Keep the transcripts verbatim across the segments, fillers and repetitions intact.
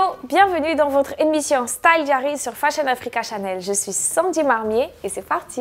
bienvenue dans votre émission Style Diary sur Fashion Africa Channel. Je suis Sandy Marmier et c'est parti.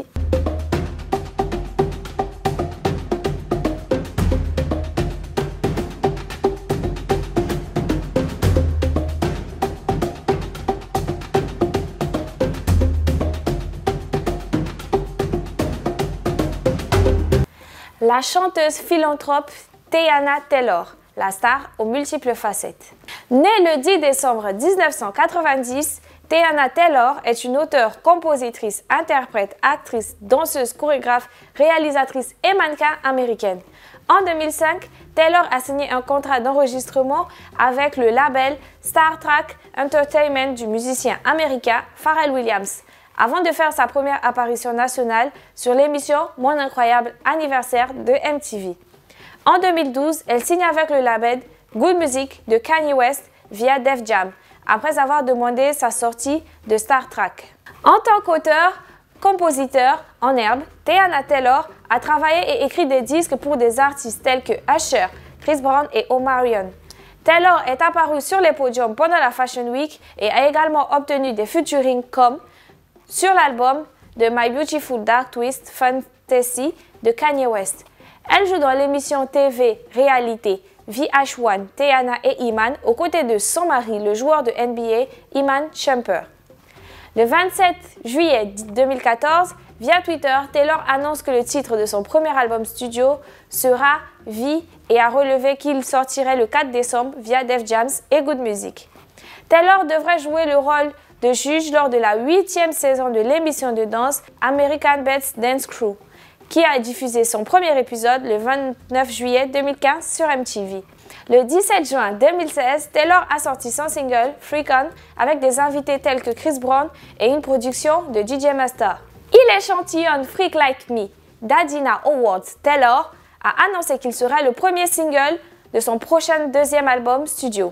La chanteuse philanthrope Teyana Taylor, la star aux multiples facettes. Née le dix décembre mille neuf cent quatre-vingt-dix, Teyana Taylor est une auteure, compositrice, interprète, actrice, danseuse, chorégraphe, réalisatrice et mannequin américaine. En deux mille cinq, Taylor a signé un contrat d'enregistrement avec le label Star Trak Entertainment du musicien américain Pharrell Williams, avant de faire sa première apparition nationale sur l'émission Mon Incroyable Anniversaire de M T V. En deux mille douze, elle signe avec le label Good Music de Kanye West via Def Jam, après avoir demandé sa sortie de Star Trak. En tant qu'auteur, compositeur en herbe, Teyana Taylor a travaillé et écrit des disques pour des artistes tels que Usher, Chris Brown et Omarion. Taylor est apparue sur les podiums pendant la Fashion Week et a également obtenu des featuring comme sur l'album de My Beautiful Dark Twist Fantasy de Kanye West. Elle joue dans l'émission T V réalité V H un Teyana et Iman aux côtés de son mari, le joueur de N B A Iman Shumpert. Le vingt-sept juillet deux mille quatorze, via Twitter, Taylor annonce que le titre de son premier album studio sera V et a relevé qu'il sortirait le quatre décembre via Def Jam et Good Music. Taylor devrait jouer le rôle de juge lors de la huitième saison de l'émission de danse American Best Dance Crew, qui a diffusé son premier épisode le vingt-neuf juillet deux mille quinze sur M T V. Le dix-sept juin deux mille seize, Taylor a sorti son single Freak On avec des invités tels que Chris Brown et une production de D J Master. Il échantillonne Freak Like Me d'Adina Awards. Taylor a annoncé qu'il serait le premier single de son prochain deuxième album studio.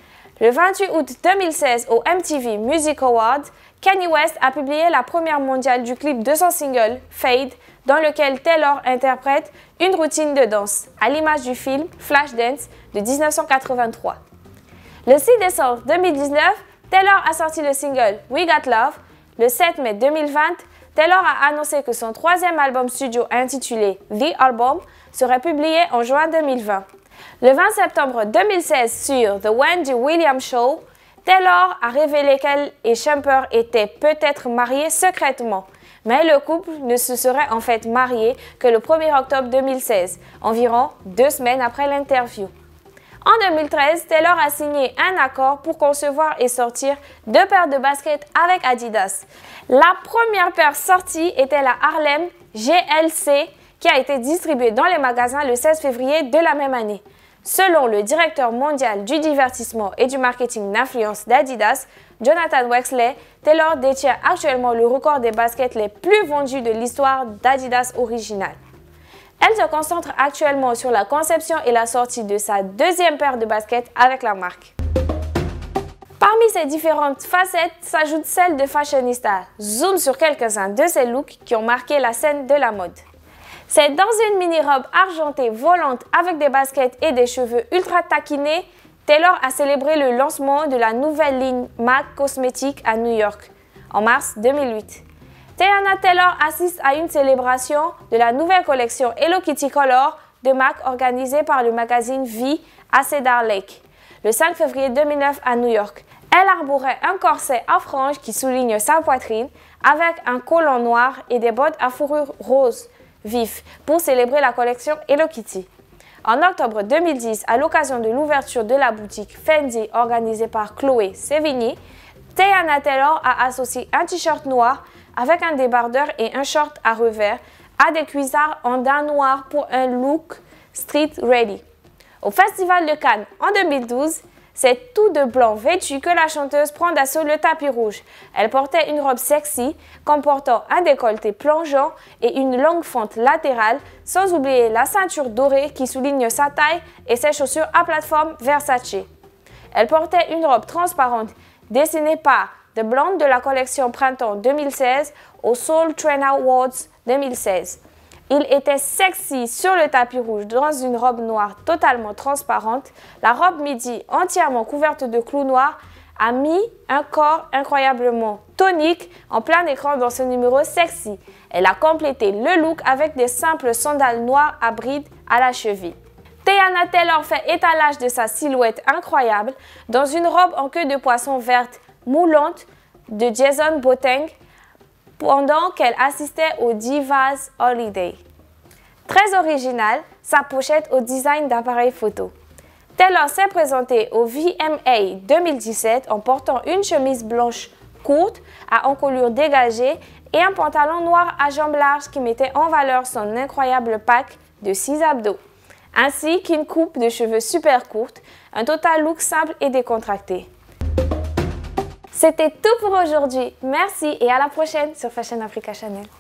Le vingt-huit août deux mille seize, au M T V Music Awards, Kanye West a publié la première mondiale du clip de son single Fade, dans lequel Taylor interprète une routine de danse, à l'image du film Flashdance de mille neuf cent quatre-vingt-trois. Le six décembre deux mille dix-neuf, Taylor a sorti le single We Got Love. Le sept mai deux mille vingt, Taylor a annoncé que son troisième album studio intitulé The Album serait publié en juin deux mille vingt. Le vingt septembre deux mille seize, sur The Wendy Williams Show, Taylor a révélé qu'elle et Shumpert étaient peut-être mariés secrètement, mais le couple ne se serait en fait marié que le premier octobre deux mille seize, environ deux semaines après l'interview. En deux mille treize, Taylor a signé un accord pour concevoir et sortir deux paires de baskets avec Adidas. La première paire sortie était la Harlem G L C, qui a été distribuée dans les magasins le seize février de la même année. Selon le directeur mondial du divertissement et du marketing d'influence d'Adidas, Jonathan Wexley, Taylor détient actuellement le record des baskets les plus vendues de l'histoire d'Adidas originale. Elle se concentre actuellement sur la conception et la sortie de sa deuxième paire de baskets avec la marque. Parmi ces différentes facettes s'ajoute celle de fashionista. Zoom sur quelques-uns de ces looks qui ont marqué la scène de la mode. C'est dans une mini-robe argentée volante avec des baskets et des cheveux ultra taquinés, Taylor a célébré le lancement de la nouvelle ligne MAC Cosmetics à New York en mars deux mille huit. Teyana Taylor assiste à une célébration de la nouvelle collection Hello Kitty Color de MAC organisée par le magazine V à Cedar Lake le cinq février deux mille neuf à New York. Elle arborait un corset à franges qui souligne sa poitrine avec un collant noir et des bottes à fourrure rose vif pour célébrer la collection Hello Kitty. En octobre deux mille dix, à l'occasion de l'ouverture de la boutique Fendi organisée par Chloé Sevigny, Teyana Taylor a associé un t-shirt noir avec un débardeur et un short à revers à des cuissards en daim noir pour un look street ready. Au Festival de Cannes en deux mille douze, c'est tout de blanc vêtu que la chanteuse prend d'assaut le tapis rouge. Elle portait une robe sexy comportant un décolleté plongeant et une longue fente latérale, sans oublier la ceinture dorée qui souligne sa taille et ses chaussures à plateforme Versace. Elle portait une robe transparente dessinée par The Blonde de la collection Printemps deux mille seize au Soul Train Awards deux mille seize. Il était sexy sur le tapis rouge dans une robe noire totalement transparente. La robe midi entièrement couverte de clous noirs a mis un corps incroyablement tonique en plein écran dans ce numéro sexy. Elle a complété le look avec des simples sandales noires à brides à la cheville. Teyana Taylor fait étalage de sa silhouette incroyable dans une robe en queue de poisson verte moulante de Jason Boateng pendant qu'elle assistait au Divas Holiday. Très originale, sa pochette au design d'appareil photo. Taylor s'est présentée au V M A deux mille dix-sept en portant une chemise blanche courte à encolure dégagée et un pantalon noir à jambes larges qui mettait en valeur son incroyable pack de six abdos, ainsi qu'une coupe de cheveux super courte, un total look simple et décontracté. C'était tout pour aujourd'hui. Merci et à la prochaine sur Fashion Africa Channel.